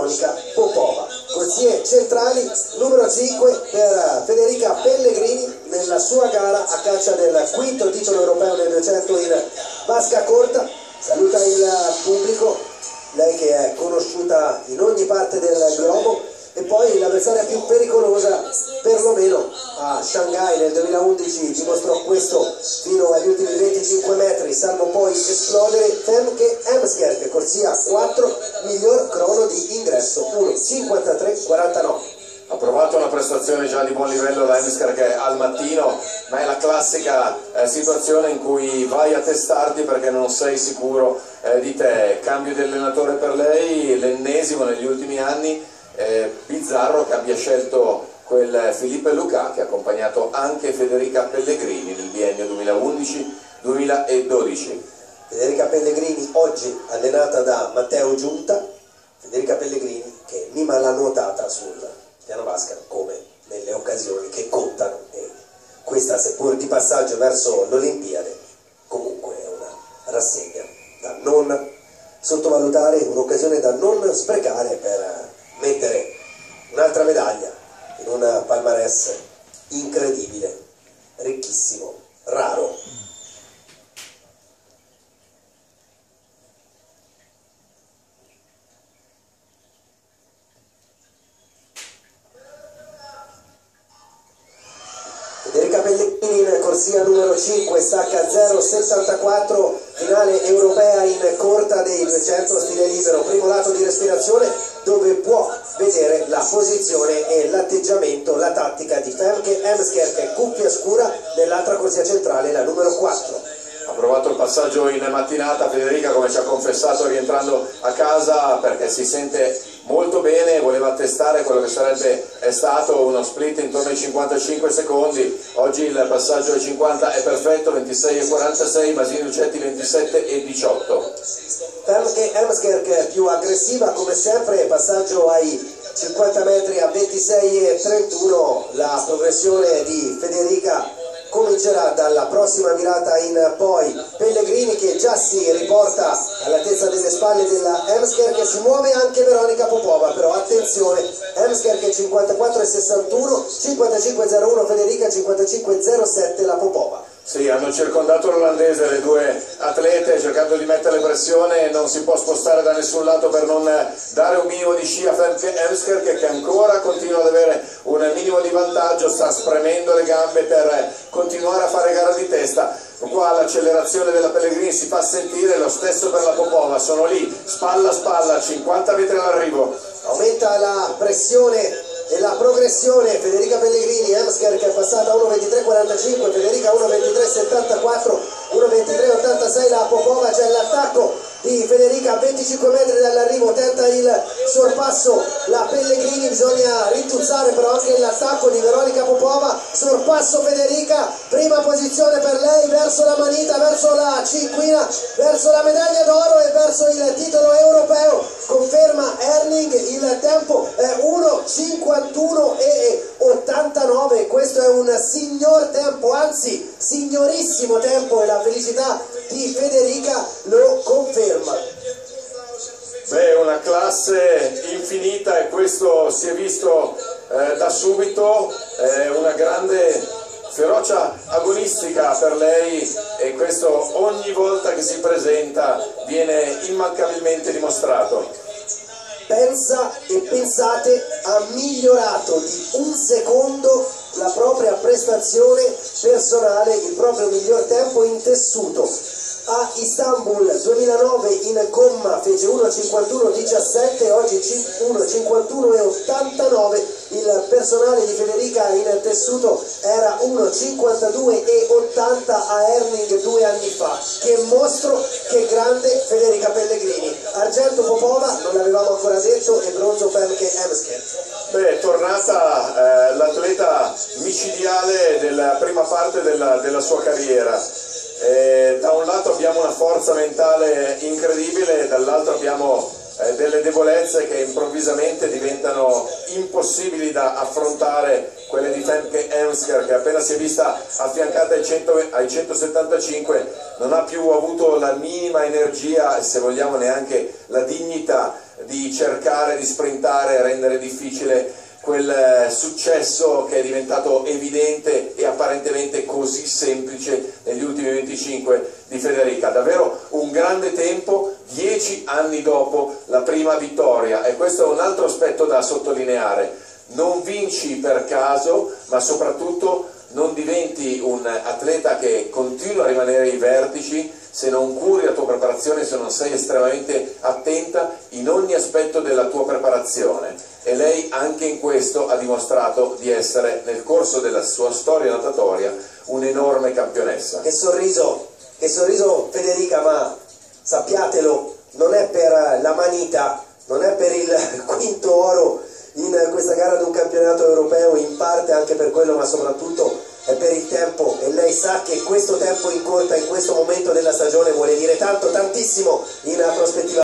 Veronica Popova. Corsie centrali numero 5 per Federica Pellegrini nella sua gara a caccia del quinto titolo europeo nel 200 in vasca corta. Saluta il pubblico, lei che è conosciuta in ogni parte del globo. E poi l'avversaria più pericolosa, perlomeno a Shanghai nel 2011 dimostrò questo fino agli ultimi 25 metri, salvo poi esplodere, Femke Heemskerk, corsia 4, miglior crono di ingresso 1:53:49. Ha provato una prestazione già di buon livello la Heemskerk al mattino, ma è la classica situazione in cui vai a testarti perché non sei sicuro di te. Cambio di allenatore per lei, l'ennesimo negli ultimi anni. Bizzarro che abbia scelto quel Philippe Lucas che ha accompagnato anche Federica Pellegrini nel biennio 2011-2012. Federica Pellegrini oggi allenata da Matteo Giunta. Federica Pellegrini che mima la nuotata sul piano vasca come nelle occasioni che contano, e questa, seppur di passaggio verso l'Olimpiade, comunque è una rassegna da non sottovalutare, un'occasione da non sprecare per mettere un'altra medaglia in un palmarès incredibile, ricchissimo, raro. Federica Pellegrini in corsia numero 5, stacca 0,74, finale europea in corta dei 200 stile libero, primo lato di respirazione dove può vedere la posizione e l'atteggiamento, la tattica di Femke Heemskerk, cuffia scura nell'altra corsia centrale, la numero 4. Ha provato il passaggio in mattinata Federica, come ci ha confessato rientrando a casa, perché si sente molto bene, voleva testare quello che sarebbe stato uno split intorno ai 55 secondi. Oggi il passaggio ai 50 è perfetto, 26,46, Masini Lucetti 27,18. Femke Heemskerk più aggressiva come sempre, passaggio ai 50 metri a 26,31, la progressione di Federica comincerà dalla prossima virata in poi. Pellegrini che già si riporta all'altezza delle spalle della Heemskerk, si muove anche Veronica Popova, però attenzione, Heemskerk 54,61, 55,01 Federica, 55,07 la Popova. Sì, hanno circondato l'olandese le due atlete cercando di mettere pressione, non si può spostare da nessun lato per non dare un minimo di sci a Femke Heemskerk, che ancora continua ad avere un minimo di vantaggio, sta spremendo le gambe per continuare a fare gara di testa. Qua l'accelerazione della Pellegrini si fa sentire, lo stesso per la Popova, sono lì spalla a spalla, 50 metri all'arrivo. Aumenta la pressione e la progressione, Federica Pellegrini, Heemskerk è passata a 1,23,45, Federica 1,23,74, 1,23,86 la Popova, c'è l'attacco di Federica a 25 metri dall'arrivo, tenta il sorpasso la Pellegrini, bisogna rintuzzare però anche l'attacco di Veronica Popova, sorpasso Federica, prima posizione per lei, verso la manita, verso la cinquina, verso la medaglia d'oro e verso il titolo europeo, conferma Herning, il tempo è 1:51,89, questo è un signor tempo, anzi signorissimo tempo, e la felicità di Federica lo conferma. Beh, una classe infinita e questo si è visto da subito, una grande ferocia agonistica per lei, e questo ogni volta che si presenta viene immancabilmente dimostrato. Pensa e pensate, ha migliorato di un secondo la propria prestazione personale, il proprio miglior tempo in tessuto. A Istanbul 2009 in gomma fece 1:51,17, oggi 1:51,89, il personale di Federica in tessuto era 1:52,80 a Herning 2 anni fa. Che mostro, che grande Federica Pellegrini. Argento Popova, non l'avevamo ancora detto, e bronzo Femke Heemskerk. Beh, è tornata l'atleta micidiale della prima parte della sua carriera. Da un lato abbiamo una forza mentale incredibile, dall'altro abbiamo delle debolezze che improvvisamente diventano impossibili da affrontare, quelle di Femke Heemskerk, che appena si è vista affiancata ai 175 non ha più avuto la minima energia e, se vogliamo, neanche la dignità di cercare di sprintare e rendere difficile quel successo che è diventato evidente e apparentemente così semplice negli ultimi 25 di Federica. Davvero un grande tempo, 10 anni dopo la prima vittoria, e questo è un altro aspetto da sottolineare. Non vinci per caso, ma soprattutto non diventi un atleta che continua a rimanere ai vertici se non curi la tua preparazione, se non sei estremamente attenta in ogni aspetto della tua preparazione. E lei anche in questo ha dimostrato di essere, nel corso della sua storia natatoria, un'enorme campionessa. Che sorriso Federica, ma sappiatelo, non è per la manita, non è per il quinto oro in questa gara di un campionato europeo, in parte anche per quello, ma soprattutto è per il tempo, e lei sa che questo tempo in corsa in questo momento della stagione vuole dire tanto, tantissimo in prospettiva.